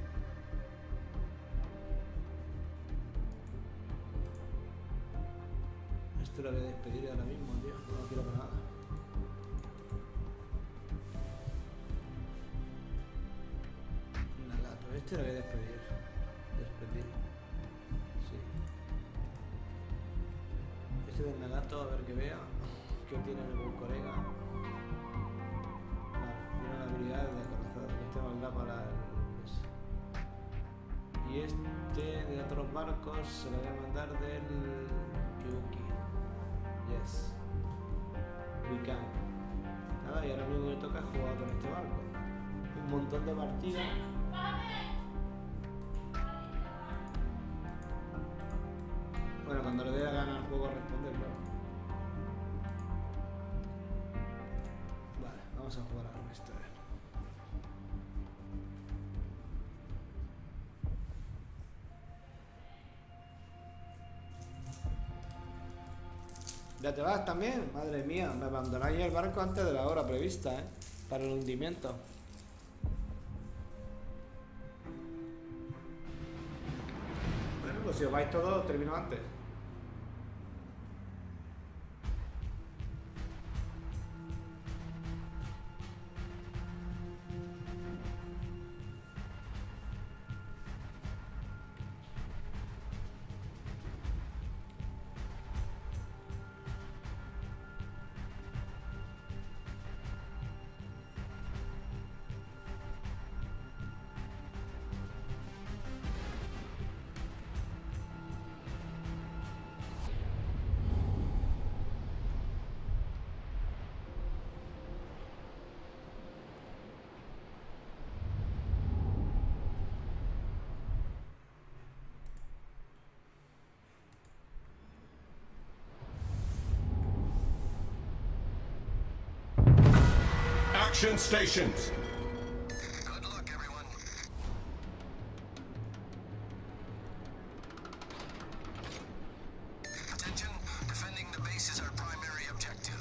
Esto lo voy a despedir ahora mismo, tío. No lo quiero para nada. Nagato, este lo voy a despedir. Sí. Este del Nagato, a ver que vea. Que tiene el colega. Vale, tiene una habilidad de acorazado. Este nos da para el... Y este de otros barcos se lo voy a mandar del Kyuki. Yes. We can. Nada, y ahora lo único que toca es jugar con este barco. Un montón de partidas. Bueno, cuando le dé la gana al juego a responder, claro. Vale, vamos a jugar a esto. ¿Ya te vas también? Madre mía, me abandonáis el barco antes de la hora prevista, ¿eh? Para el hundimiento. Bueno, pues si os vais todos, termino antes. Extraction stations. Good luck, everyone. Attention, defending the base is our primary objective.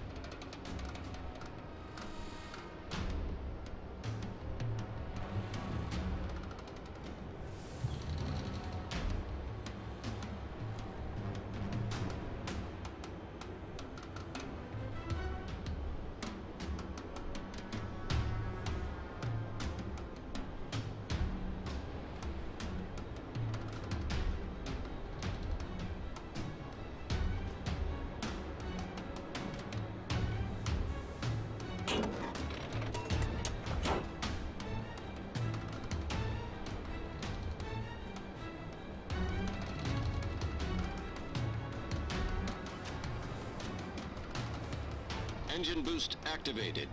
Engine boost activated.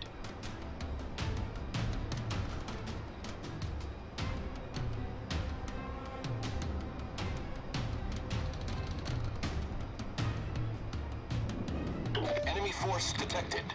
Enemy force detected.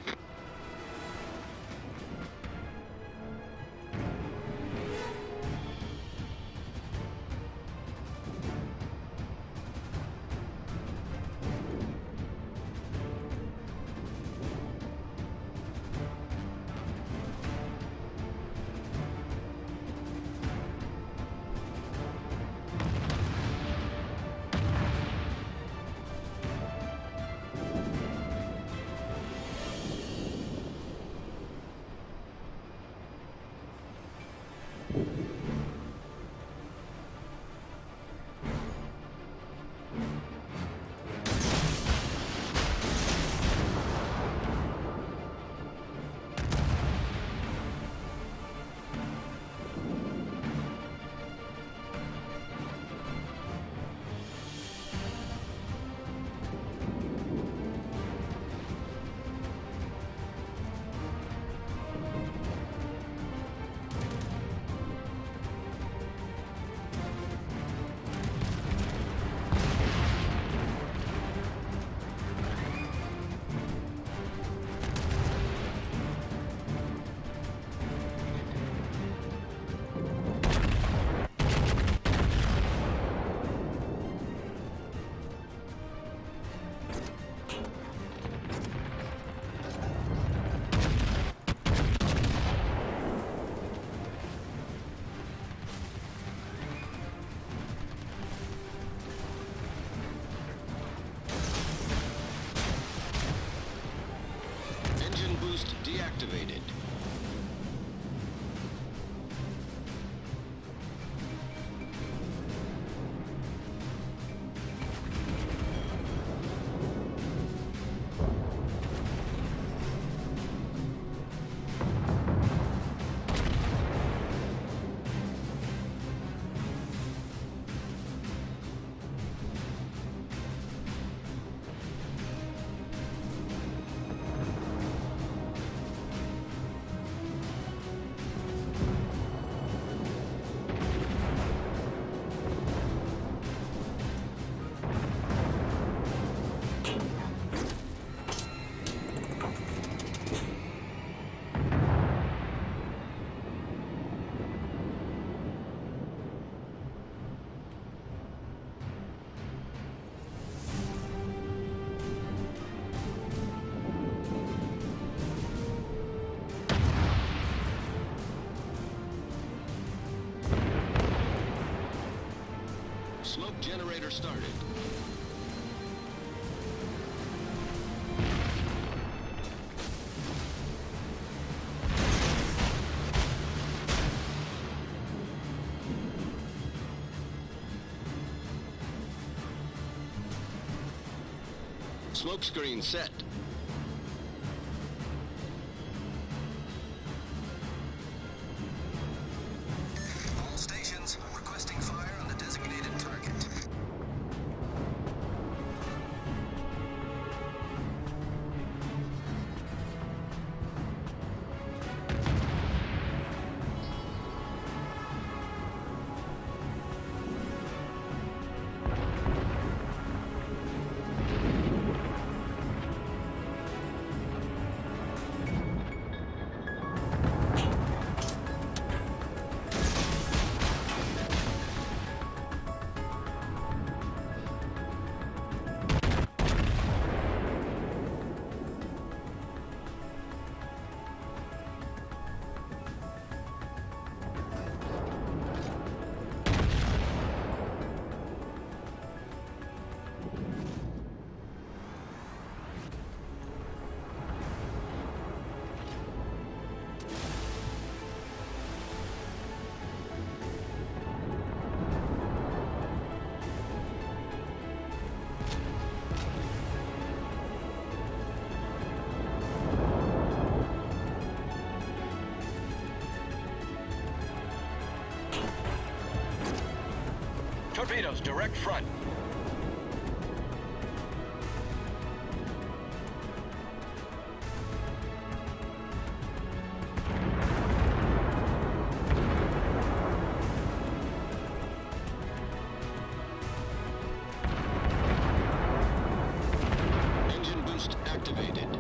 Deactivated. Smoke generator started. Smoke screen set. All stations requesting fire on the designated target. Torpedoes, direct front. Engine boost activated.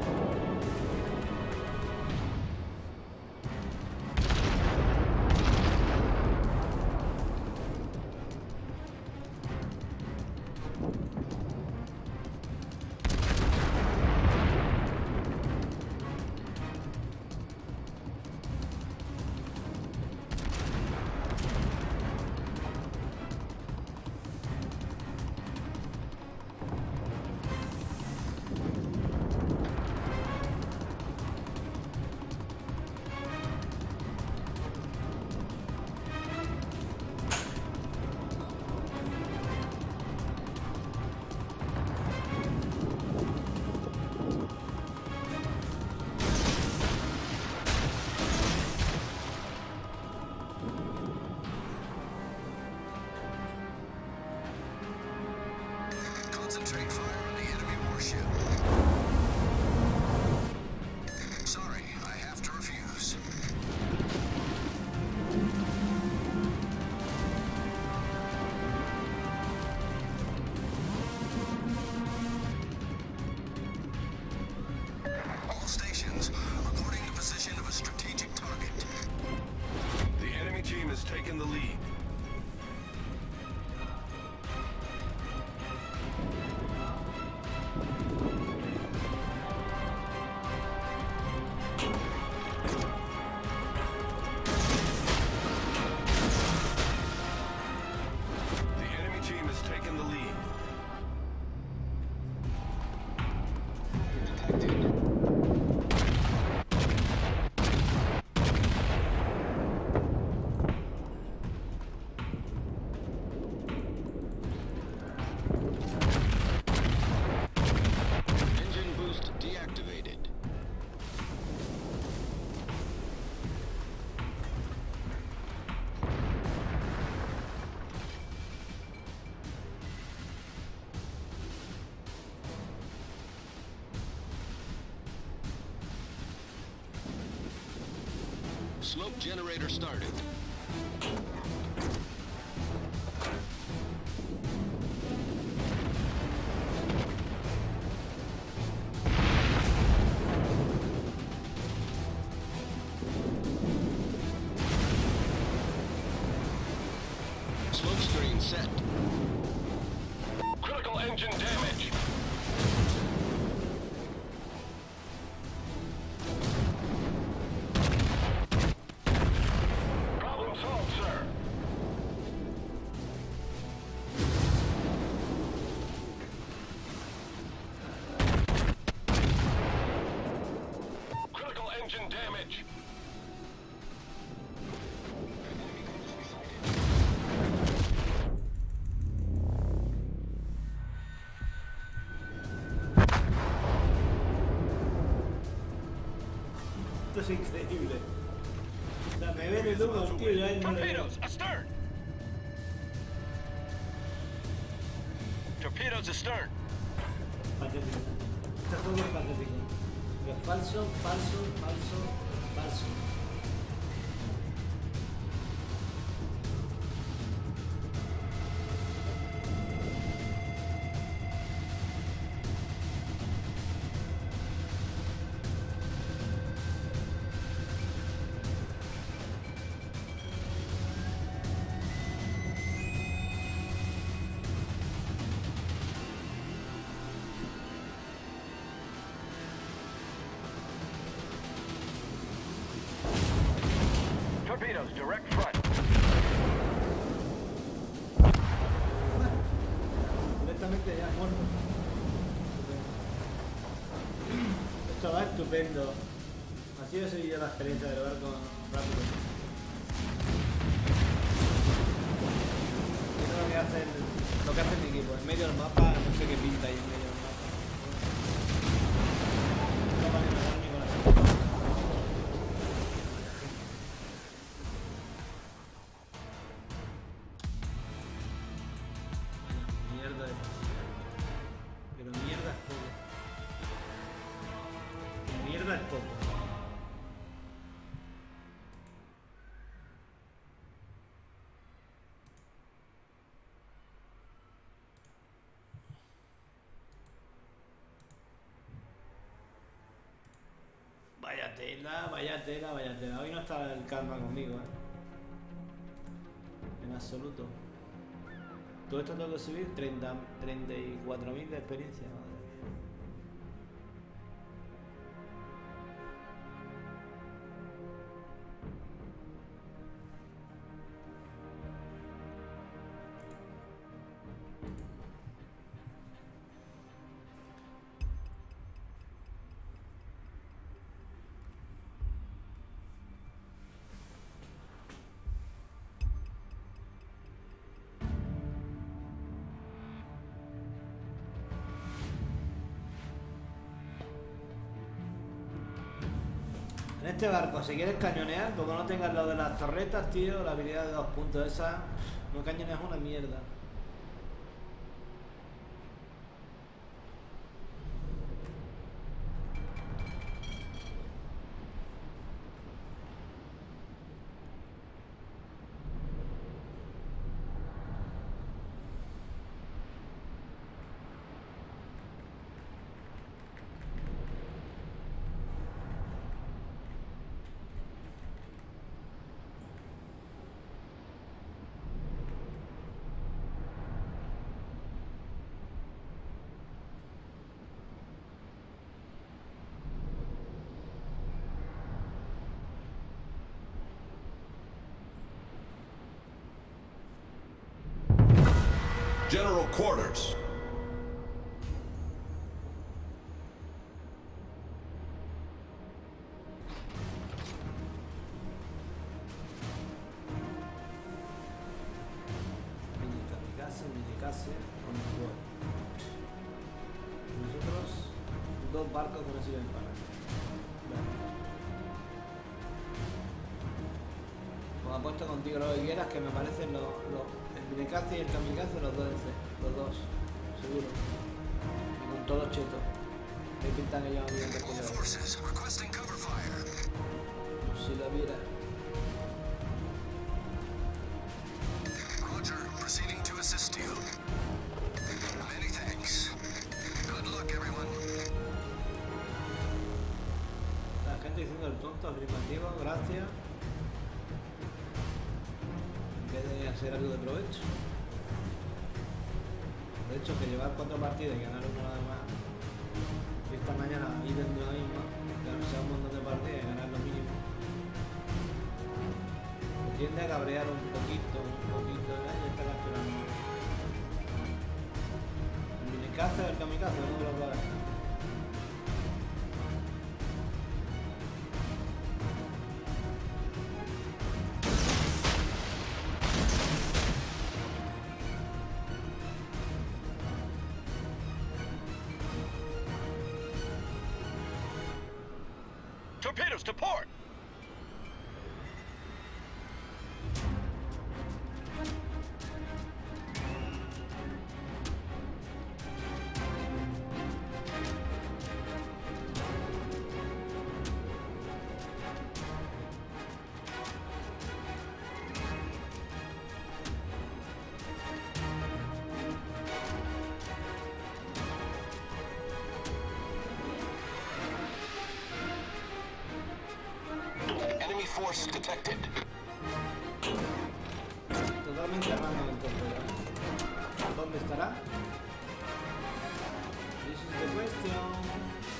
Concentrate fire on the enemy warship. Sorry, I have to refuse. All stations, reporting the position of a strategic target. The enemy team has taken the lead. The enemy team has taken the lead. Engine boost deactivated. Smoke generator started. Smoke screen set. Critical engine damage. Problem solved, sir. Critical engine damage. Esto es increíble. O sea, me ven el humo, tío, y ahí no le veo. Torpedoes astern. Torpedoes astern. Patético. Este juego es patético. Es falso, falso, falso, falso. Torpedoes direct front. Directamente ya muerto. Esto va estupendo. Así ha sido la experiencia del barco rápido. Mira lo que hace mi equipo. En medio del mapa, no sé qué pinta ahí en medio del mapa. No vale nada ni con la tela, vaya tela, vaya tela. Hoy no está el karma conmigo, en absoluto. Todo esto tengo que subir 34.000 de experiencia, madre mía. En este barco, si quieres cañonear, como no tengas lo de las torretas, tío, la habilidad de 2 puntos esa, no cañoneas una mierda. General quarters. Minicase, con el gol. Nosotros, 2 barcos que no sirven para nada. Pues apuesto contigo lo que quieras, que me parecen el minicase y el kamikaze, los dos en C, los dos, seguro. Y con todos chetos. Me pintan ellos a mí en All recuerdo. forces requesting cover fire. Si lo viera. Roger, proceeding to assist you. Many thanks. Good luck, everyone. La gente diciendo el tonto, afirmativo, gracias. En vez de hacer algo de provecho. De hecho, que llevar 4 partidas y ganar uno nada más. Y esta mañana ir de la misma, ganar un montón de partidas y ganar lo mínimo. Me tiende a cabrear un poquito, y está capturando. El minicaza o el kamikaze, no me lo va a ver. Torpedoes to port. Enemy force detected. Totalmente random el torpedo. ¿Dónde estará? This is the question.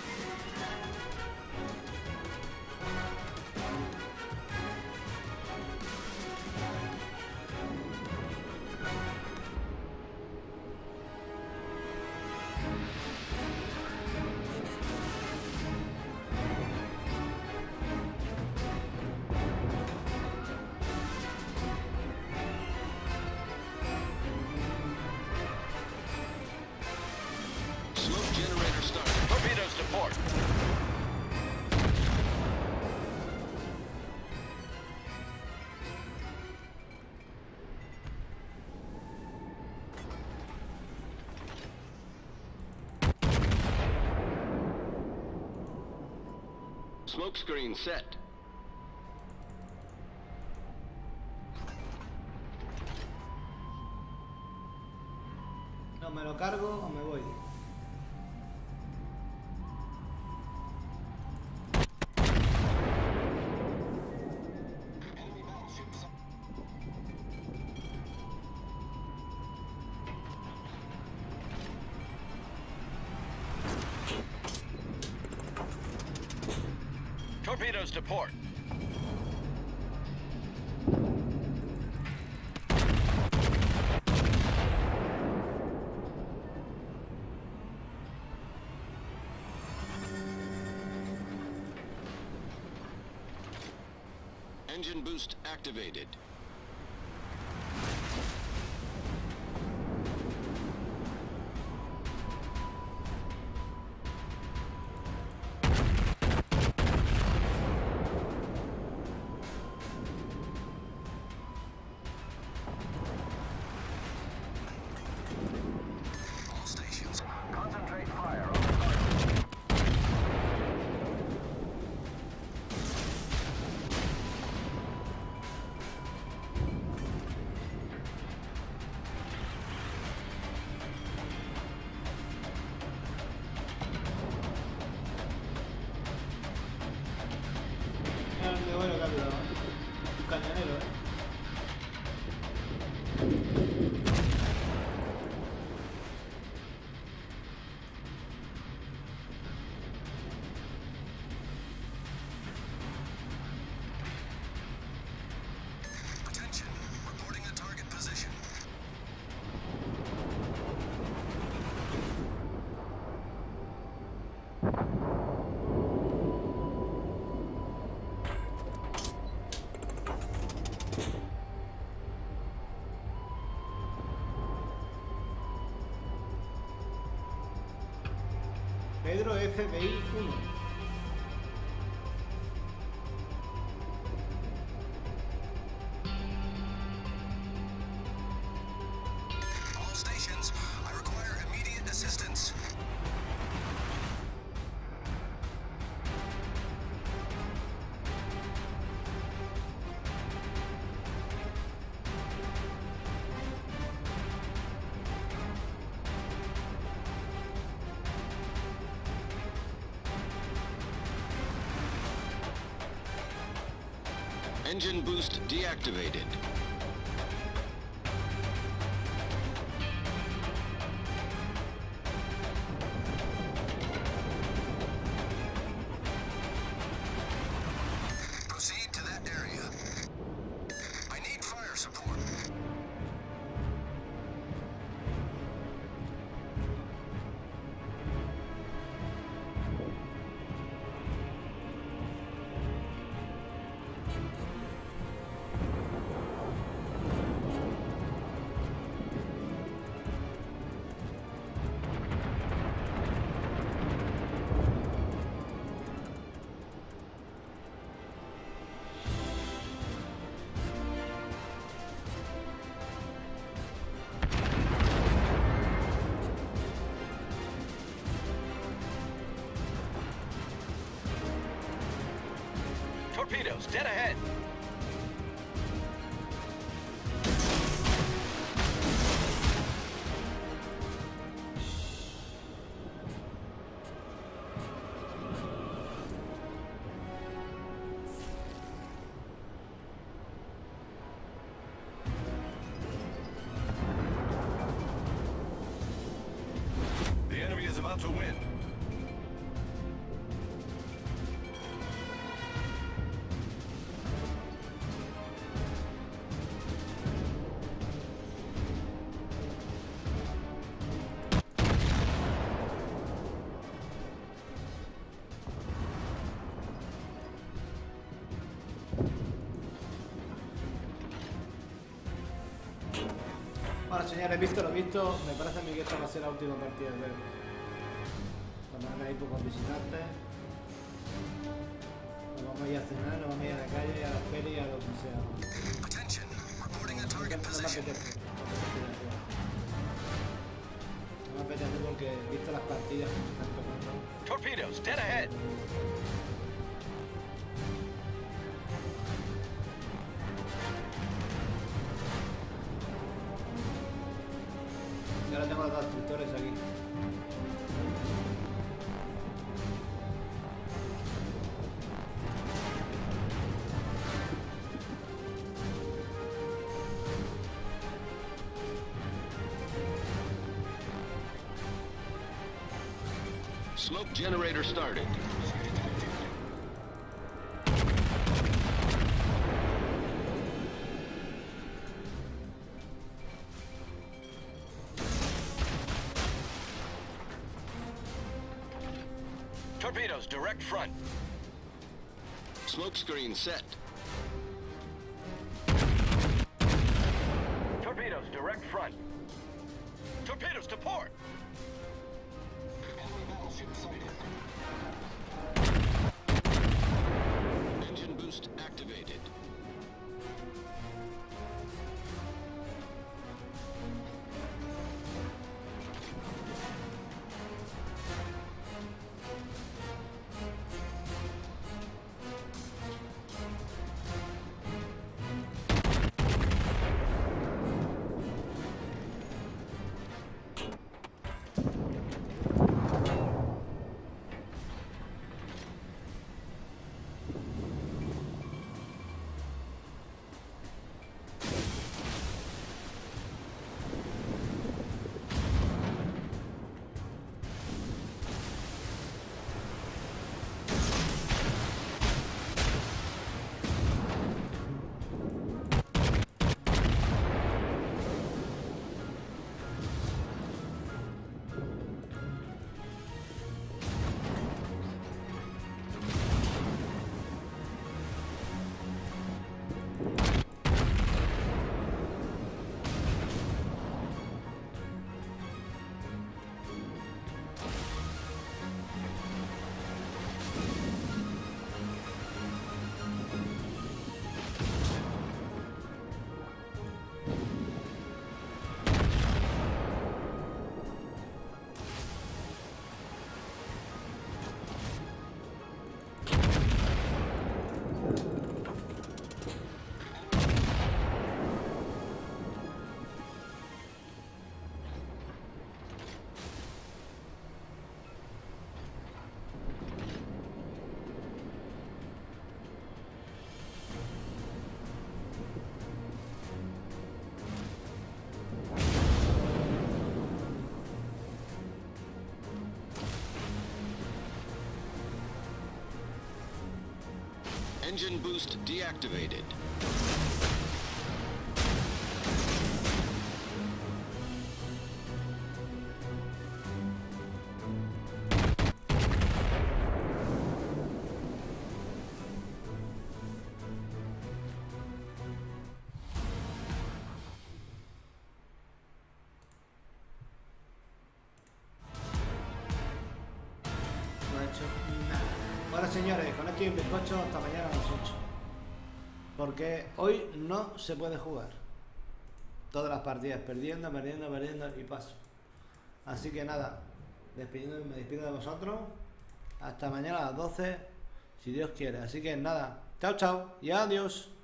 Smoke generator started. Torpedoes to port. Smoke screen set. No, me lo cargo o me voy. Torpedoes to port. Engine boost activated. All stations, concentrate fire on the target. Qué bueno que ha quedado. Un cañonero, ¿eh? Attention, reporting the target position. Pedro FBI 1. All stations, I require immediate assistance. Engine boost deactivated. Proceed to that area. I need fire support. Torpedoes, dead ahead. The enemy is about to win. Bueno, señores, visto lo visto, me parece a mí que esta va a ser la última partida de Verde. Cuando hay pocos visitantes, nos vamos a ir a cenar, nos vamos a ir a la calle, a la feria, a lo que sea. Attention, reporting a No target me position. apetece. No me apetece porque visto las partidas que me están tocando. Torpedoes, dead ahead. Y ahora tengo los dos destructores aquí. Smoke generator started. Torpedoes, direct front. Smokescreen set. Torpedoes, direct front. Torpedoes to port. Enemy battleship sighted. Engine boost activated. Engine boost deactivated. No he hecho nada. Bueno, señores, con esto y un bizcocho hasta mañana a las 8. Porque hoy no se puede jugar. Todas las partidas perdiendo y paso. Así que nada, me despido de vosotros. Hasta mañana a las 12, si Dios quiere. Así que nada, chao, chao y adiós.